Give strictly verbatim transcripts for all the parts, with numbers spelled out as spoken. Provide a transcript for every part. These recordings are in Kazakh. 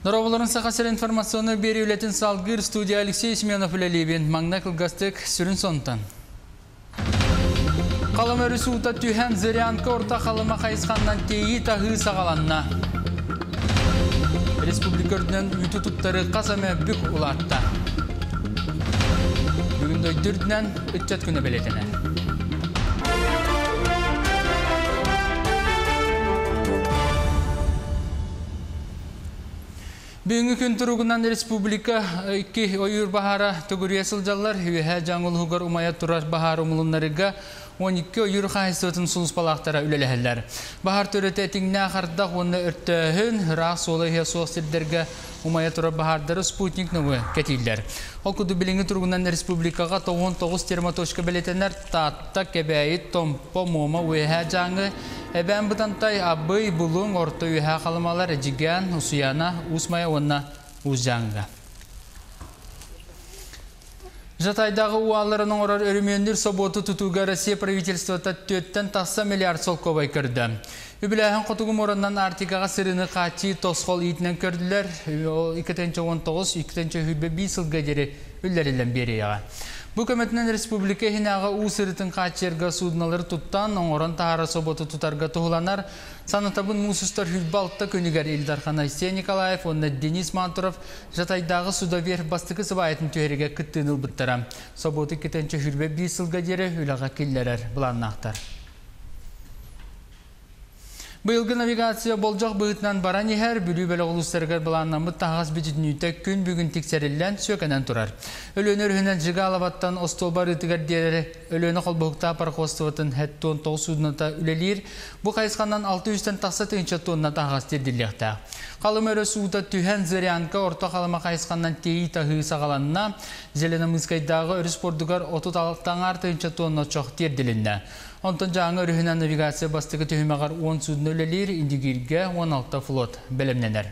Нұрабыларын сақасыр информационы бері үлетін салғыр студия Алексей Семенов үлелейбен маңна қылғастық сүрін сонтан. Қалым өрісі ұта түйен зырянка орта қалыма қайысқаннан тейі тағы сағаланна. Республика үрдінен үйті тұттары қасаме бүк ұлатта. Бүгінді өйдірдінен үтчат күні белетіне. Бүгінгі күн тұрғынан республика iki ойыр бағара түгірия сылжалар үйе жаңыл ғығар ұмая тұрар бағар ұмылынларыға он iki ойыр қайыстығытын сұлыс балақтара үлеләхелер. Бағар түріті әтіңіне ақардақ оны үрттіғін рақ солы ғия соғыстырдерге ұмая тұрар бағардары спутник нүгі кәтейлер. Ол күді біліңі тұрғынан республикаға тоғын тоғыз термотошқа білетенер татта кәбәйі томпо мома үйе жаңы Эбән бұтантай абый бұлың орта үйе қалымалар әжіген, ұсияна, ұсмая онна ұзжаңға. Жатайдағы уаларының орар өрімендер соботу тұтуға Россия правительствота төттен тақса миллиард сол көбай көрді. Үбіләхін құтығым орыннан артикаға сырыны қачи тосқол етінен көрділер. екі он тоғыз екі бес жылға дері үллерілен бері яға. Бұл көмітінен республика хинаға ұсырытын қачерға судыналары тұттан, оңырын тағара соботу тұтарға тұғыланар. Санатабын мұсыстар хүлбалықта көнігер Илдархан Айсия Николаев, онна Денис Мантуров жатайдағы судавер бастықы сыбайатын түйерге күттіныл бұттара. Соботу кетенче хүрбе бес жылға дері үліға келлерер бұланнақтар. Бұйылғы навигация болжақ бұғытынан баран ехер бүлі бөлі ұлыстарғар бұланнамы тағас бітітінүйті күн бүгін тексерілден сөкінен тұрар. Өліні өрхінен жыға алаваттан остолбар үтігер дері өліні қолбұқта парқостыватын әтті он тоғыз судыната үлелер. Бұл қайысқаннан алты жүзден тақса түйінші тонна тағас деділіқті. Қалым өрі суыта түйен зырянка орта қалыма қайысқаннан тейі тағы сағаланына Зелені мұзқайдағы өрі спордығар отыз алтыдан артыншы тонна чоқ деділінді. Онтан жаңы өрігінен навигация бастығы түйімеғар он судын өлелер, индигирге он алты флот бәлемненер.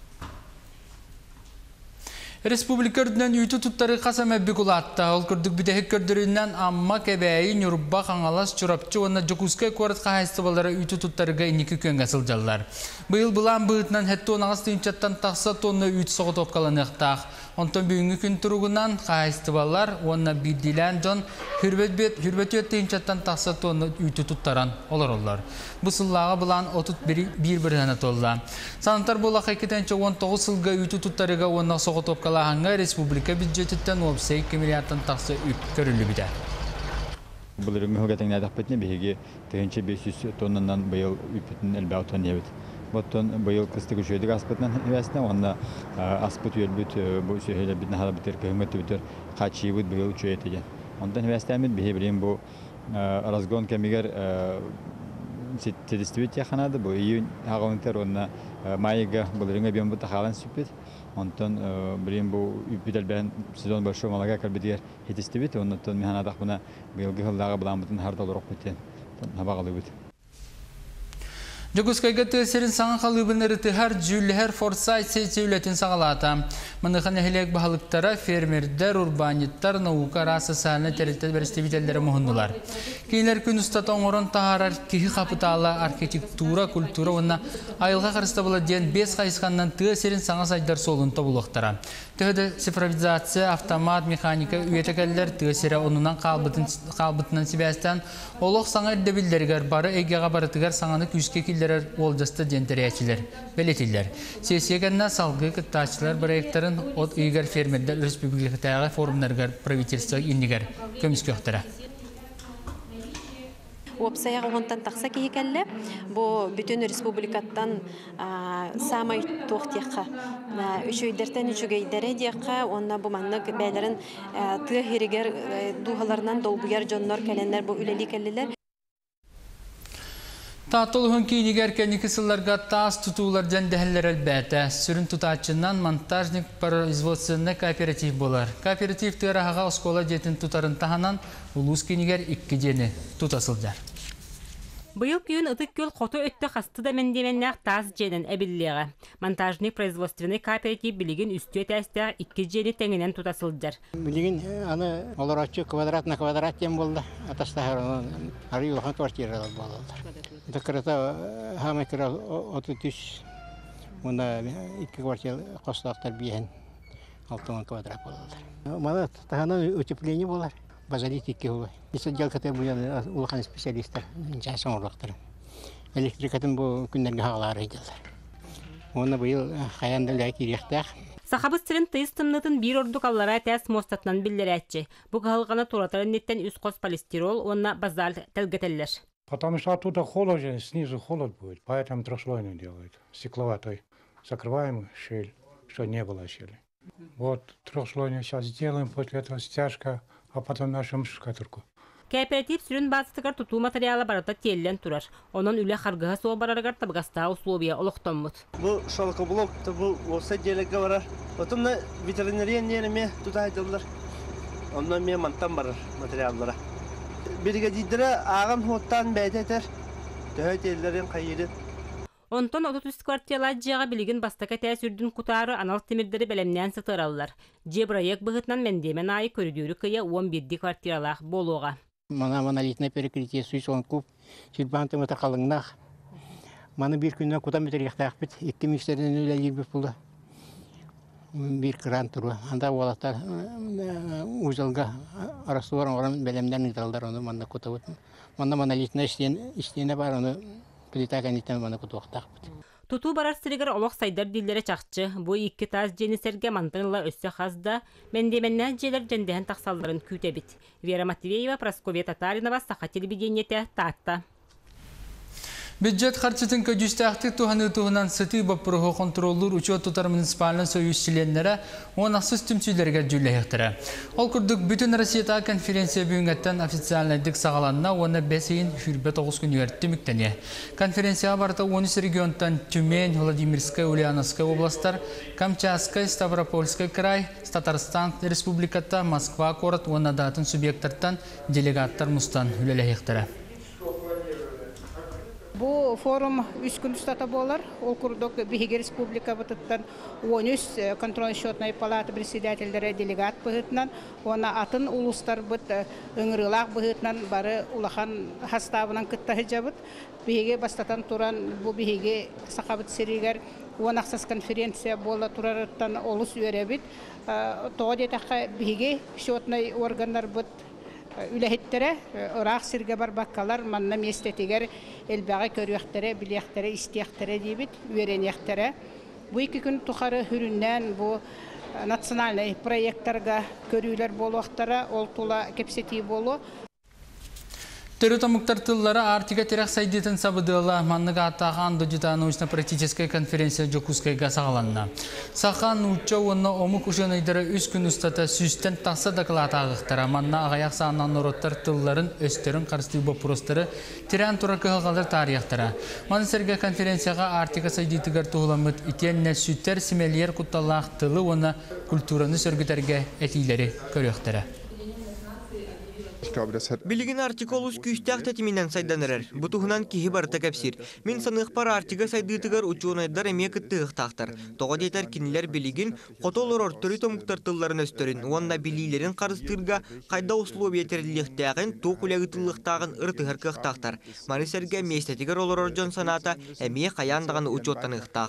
Республика үрдінен үйті тұттары қасам әббік ұлатта. Ол күрдік бітәхік көрдірінен амма кәбәйі нүрбба қаңалас чұрапчы онна жүкізкай қорыт қағайсты балары үйті тұттарыға инікі көнге сылжалар. Бұйыл бұлан бұғытынан әтті он ағыз түйінчаттан тақса тонны үйті соғы топқаланықтақ. Онтан бүгінгі күн тұрғынан қағайсты балар онна биддилән жон хүрбет өт түйінчаттан тақса тонны үйті тұттаран олар олар. Бұсыллаға бұлан отыз бір бірден атолла. Санатар болақ екітенші он тоғыз сылға үйті тұттарыға онна соғы топқалағанға республика бюджеттен опса екі миллиардтан тақсы үп көрілі біді. Бұл үріңі ғығатың әдіқ бітіне бейге түйінші бес жүз тоннынан бұйыл үпітін әлбә отын ебіт. Бұттын бұйыл қыстығы жөйдік аспытынан өәсіне, онына аспыт үйелбіт, бұл сөйлі бітін хала бітер, күйіңметі бітер, қачы ебіт бұйыл чөйетеген. Ондан өәстәмет бейе білейін бұл разгон кәмегер тедістібет яқанады, бұл үйін ағауынтер онына майыға бұл үріңі бен бұты қалан сүпет. Онтан білейін бұл үппетел бән сезон бөлші малаға кәрбетігер етістібет, оннан механадақ бұна бұйылғы ғылдағы бұлан бұтын хардал ұрақ бөтен, набағалы бұт. Жүгізкайға тәсерін саңа қалыбыныры тұхар жүлігер форсайт сейті үлетін сағалата. Мұнықын әхілек бағалықтара фермердер, урбаниттар, наука, расы сәліні тәрілтет бәрістебителері мұхындылар. Кейлер күн ұстатан орын тағарар кейі қапыталы архитектура, культура онына айылға қарыста бұла ден бес қайысқаннан тәсерін саңа сайдар солын табылықтара. Төхеді цифровизация, автомат, механика, үйетекәлілер тәсері онынан қалбытынан себәстен олық саңа әрдебілдергер бары әйгеға барытығар саңаны күшке келдерер олжасты дентерәчілер, белетілер. Сесиегенна салғы күттачылар проекттарын от үйгер фермердер республикатағы форумларгар правительство иннигер көміске өқтірі. Опсаяғы онтан тақса кейкәлі, бұл бүтін республикаттан самай тоқтеққа. Үш өйдерден үш өйдері деққа, онына бұл маңнық бәлерін тұғы херігер дұғаларынан долбуяр жонлар кәленлер бұл үлелі кәлілер. Татылығын кейінігер кәнекі сылларға тас тұтулар жәндәхілер әлбәті. Сүрін тұтачынан монтажник производственны кооператив болар. Кооператив тұғыраға оскола жетін тұтарын тағанан ұлыс кейінігер екі жені тұтасылдар. Быйыл күйін ытык көл қото өтті қасты да мендеменнәқ таз женін әбіллеға. Монтажник производственный кооператив білігін үсті өтәстіғ екі жені тәңінен тұтасылдар. Білігін аны оларачы квадрат на квадрат тем болды. Атастағыр ары юлған квартиралар болды. Дәкірата хамекера отыз үш Онда iki квартира костактар биен алтын квадрат болалар. Мана тахана утепление болар. Базалит iki болар. Если делкаты буян улахан специалисттер, жасын урлактар. Электрикатын бу күндерге хагалар идилер. Оны быйыл хаянда киректак. Сахабыстырын тыйыстымнытын бир ордук аллара тәс мостатынан биллерәтче. Бу калгана туратарын неттен үс кос полистирол, онна базал тәлгәтәлләр. Потому что оттуда холод же, снизу холод будет, поэтому трехслойный делают. Стекловатой. Закрываем щель, что не было щели. Вот трехслойный сейчас сделаем, после этого стяжка, а потом нашим штукатурку. Кооператив сүрін базытыгар тутуу материалы барата теллен турар. Онон үле харгыга соо барарыгар табгаста условия олохтонмут. Бу шалкоблок, бу осы делеге барар. Отумна ветеринария неме тутайдылар. Ондан мен мантан барар материаллара. Бригадирлер агам хоттан бәйтетер. Төһөт елләрен кайырып. Онтон отuz квартиралар жыга билигин бастака тәсүрдүн кутары анал темирдери белемнән сытыраллар. Жебраяк быгытнан мендемен айы көрүдүрү кыя он бир квартиралар болуга. Мана монолитное перекрытие суйс он куб, сильбанты метр калыңнах. Мана бир күннән куда метр яктак бит, икки миштерден үле жирбеп булды. Бир кран туру. Анда валаттар узалга арасуар орам белемден идалдар оны манда кутабыт. Мана монолитное иштене бар оны плита каниттен мана кутуктак бит. Туту барар сиригер олох сайдар диллере чакчы. Бу икки таз женисерге мантынла өссө хазда мендеменнен желер женден таксалларын күтебит. Вера Матвеева, Прасковья Татаринова, Саха телевидениете, Татта. Бюджет харчытын көжүстәхти туханы тухынан сыты баппырығы контроллур учет тұтар муниципалын союз членлері он ақсыз түмсүйлерге жүлі Ол күрдік бүтін Россията конференция бүйінгеттен официальныйдық сағаланына оны бәсейін хүрбе тоғыз күн үйерті мүктәне. Конференция барыта он үч регионтан Тюмень, Владимирская, Ульяновская областар, Камчатская, Ставропольская край, Татарстан республиката, Москва корот, оны датын субъекттартан делегаттар мұстан үлелі Бу форум үч күн стата болар. Ол курдук Биһиги республика бытыттан он үч контрольно-счетная палата председательдери делегат быһытынан, она атын улустар быт ыңырылак быһытынан бары улахан хастабынан кыттахы жабыт. Биһиги бастатан туран бу Биһиги сакабыт серигер он аксас конференция бола турарыттан олус үйребит. Тоодетака Биһиги счетный органдар быт үләһеттере ырак сирге бар баккалар манна местетигер элбәгә көрүхтере билехтере истехтере дибит үеренехтере бу ике күн тухары хүрүннән бу национальный проекттарга көрүләр болуактара ол тула кепсети болу Терутамуктар тыллары артига терек сайдетін сабыдыла манныга атаған дожита научно-практическая конференция Жокускайга сағаланна. Сақан уча онна омук ушанайдары үс күн ұстата сүстен тақса дақылата ағықтара манна ағаяқ сағынан нороттар тылларын өстерін қарысты бопуростары тиран тура кығалар тарияқтара. Манысерге конференцияға артига сайдетігер туғыламыд итен нәсүттер семельер құтталақ тылы оны культураны сөргітерге әтилері көріқтара. Билигин артиколус күстәк тәтиминен сайданырыр. Бутуһунан киһи барыта кәпсир. Мин санык пар артига сайдытыгар учуонайдар эме кыттыгтактар. Тога детер кинилер билигин котолор ортөрү томуктар тылларын өстөрүн. Уонда билилерин карыстырга кайда условия териликтәген токулягытылыктагын ыртыгар кыктактар. Манисерге местетигер олорор жон саната эме каяндаган учоттан ыктак.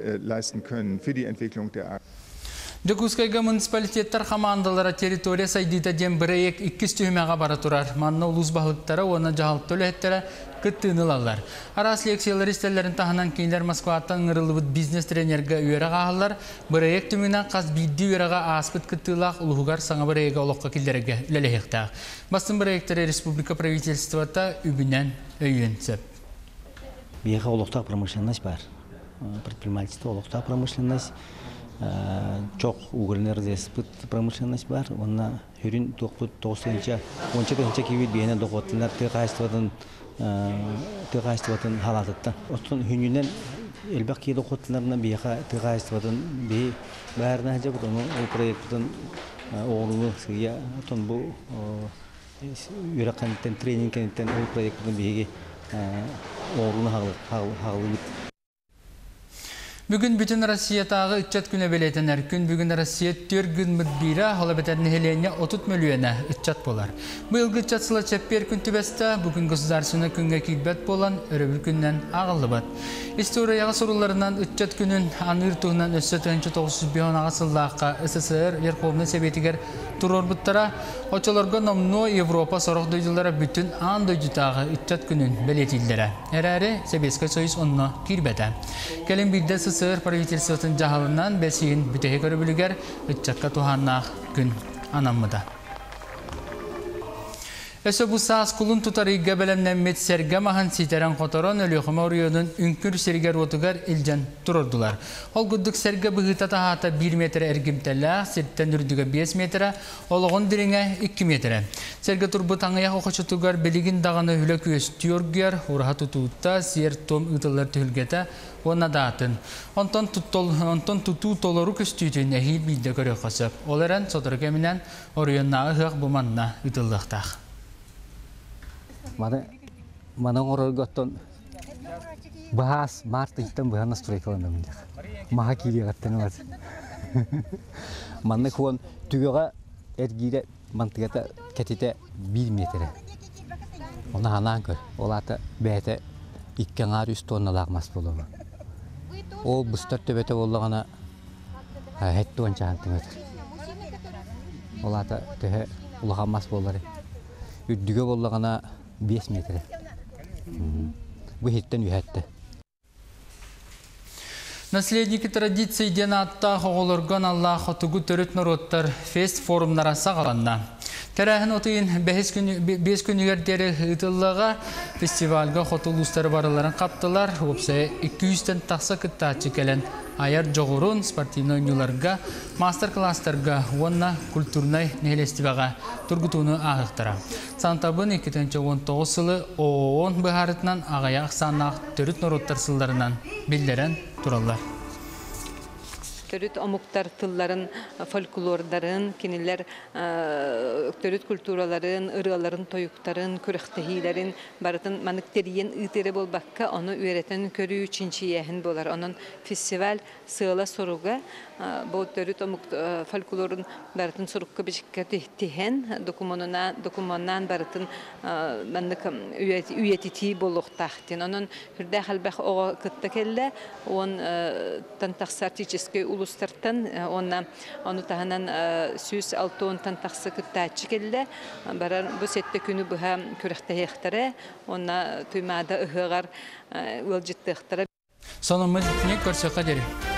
Жокускайга муниципалитеттер командалары территория сайдыта дем бірейек иккис түймеға бара турар. Манна улус бағылықтары, оны жағылып төлеттері күттіғынылалар. Арас лекциялар истелерін тағынан кейлер Москваттан ыңырылыбыт бизнес тренерге үйері қағылар. Бірейек түмінен қаз бидді үйеріға аспыт күттіғылақ ұлығығар саңа бірейеге олыққа келдерге үлелехектақ. Бастың бірейектері республика правительствота үбінен өйінсіп. Бияға олықтақ промышленность бар. Предпринимательство олықтақ промышленность. Çok uğurlarında spıt pромышленность var. Ona hürün dokuz dokuzuncu on yedinci gibi bir yine dokuzlar tekayistvatın tekayistvatın halatıtta. Otun hününden elbette dokuzlarından bir yaka tekayistvatın bir bağırına hacı bu onu o projenin oğlunu siya otun bu yürüyen training kenten o projenin bir oğlunu halı halı halı. Бүгін бүтін Россия тағы үтчат күні белетінер. Күн бүгін Россия төр күн мүдбейра, ола бәтәрні хелене отыз миллиона үтчат болар. Бұйылғы үтчат сыла чәппер күн түбәсті, бүгін государственны күнге күйбәт болан, өрөбір күннен ағылы бат. Историяға сұруларынан үтчат күнін аныр туғынан өссі тоғыз жүз бес аға сыллаққа СССР Верховный Советігер тұрор бұттара, очаларға номно Европа сорық дойдылары бүтін ан дойдытағы үтчат күнін белетілдері. Әрәрі Советский Союз онына кирбәті. Кәлін білді СССР правительствотын жағалынан бәсейін бүтеге көрі білігер үтчатқа туғаннақ күн анамыда. Өсі бұл саас құлын тұтарыға бәлемнен мет сәрге маған сетерен қоторон өліғыма орионын үнкір сергер отығар илжен тұрырдылар. Ол күддік сәрге бұғыта тағата бір метр әргімтәлі, серттен үрдігі бес метр, олығын діріңе екі метр. Сәрге тұрбы таңаяқ оқышы тұғар білігін дағаны үлі көз түйоргер, ұраға тұтуытта сер том ұтылар түхілгеті оны датын. Онтон тұту толыру көстүйтін әхил білді көрі қосып. Ол әрін сотыр кәмінен орионнағы ғық бұманна ұтылдықтақ. Мана мана оролготтон баас мартыктан бана стройкаланам дик. Мага кири гаттан бар. Манны хон түгөгө эргире мантыгата кетите bir метр. Она анан көр. Олата бете иккен үч тонналак мас болобу. Ол бустар төбөтө боллагана хетти он чантиметр. Олата төһө улага мас болары. Үддүгө боллагана beş метр. Bu hitten ühette. Наследники традиции денатта хоголоргон Аллах хотугу төрөт народтар фест форумнара сагаланна. Тәрәһен отыйын бес күнігердері ұтылыға фестивальға хотулустары барыларын қаптылар. Опсай iki yüzden тақса күттачы кәлін аяр жоғырын спортивный ойнуларға, мастер-кластарға, онна культурнай нәйлестіваға тұргытуыны ағықтыра. Сантабын iki bin on dokuz сылы ООН бұғарытынан ағая ақсанақ төріт народтар сылдарынан білдерен тұралар. Төрүт омуктар тылларын, фольклордарын, кинилер төрүт культураларын, ырыаларын, тоюктарын, көрөктехилерин барытын маныктериен ытыры болбакка, оны үйрәтен көрүү үчүнчү яһын болар. Онун фестиваль сыыла соруга, бу төрүт омук фольклорун барытын сорукка бишикке тиһен, документынан, документынан барытын манык үйетити болуктахтын. Онун хүрдә халбах ого кытта келле, он тантаксартический улустартан, онна оны таһанан сүз алтон тантаксы кыттачы келле. Барар бу сетте күнү буга көрөктехтәре, онна туймада ыгыгар ылжыттыктары. Сонун мыдытне көрсөккө дери.